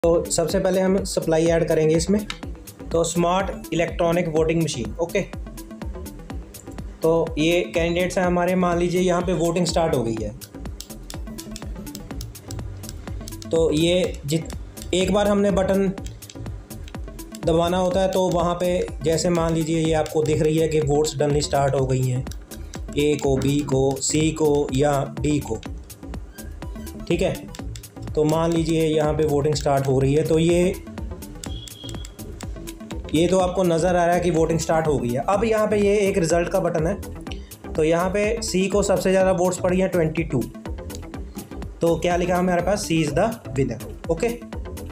तो सबसे पहले हम सप्लाई ऐड करेंगे इसमें। तो smart electronic voting machine, okay. तो ये कैंडिडेट्स हैं हमारे, मान लीजिए यहाँ पे वोटिंग स्टार्ट हो गई है। तो ये एक बार हमने बटन दबाना होता है, तो वहाँ पे जैसे मान लीजिए ये आपको दिख रही है कि वोट्स डलनी स्टार्ट हो गई हैं, ए को, बी को, सी को या डी को, ठीक है। तो मान लीजिए यहाँ पे वोटिंग स्टार्ट हो रही है, तो ये तो आपको नज़र आ रहा है कि वोटिंग स्टार्ट हो गई है। अब यहाँ पे ये एक रिज़ल्ट का बटन है, तो यहाँ पे सी को सबसे ज़्यादा वोट्स पड़ी हैं 22। तो क्या लिखा हमारे पास, she is the winner, okay.